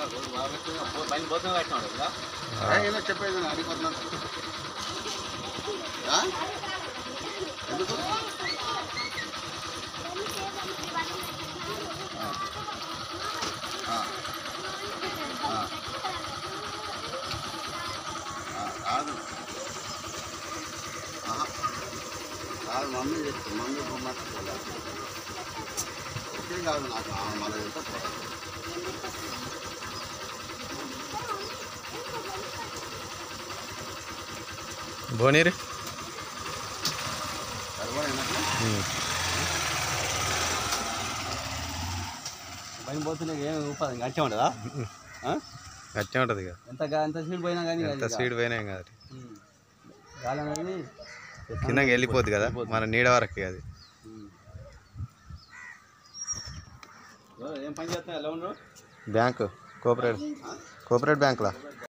చెప్పేది అడిగిపోతున్నాను ఎందుకు కాదు కాదు మమ్మీ చెప్తాను మమ్మీ బొమ్మట్టుకోవాలి ఒకే కాదు నాకు మన ఎంత బోనీరు పైన పోతున్నా ఏమి ఊపదు గట్టే ఉంటుందా గట్టే ఉంటుంది ఇక ఎంత స్పీడ్ పోయినా కానీ ఎంత స్పీడ్ పోయినా ఏం కాదు గాలి అనేది కిందకి వెళ్ళిపోద్ది కదా మన నీడ వరకు అది ఏం పని చేస్తా ఎలా ఉండరు బ్యాంకు కోఆపరేటివ్ బ్యాంకులా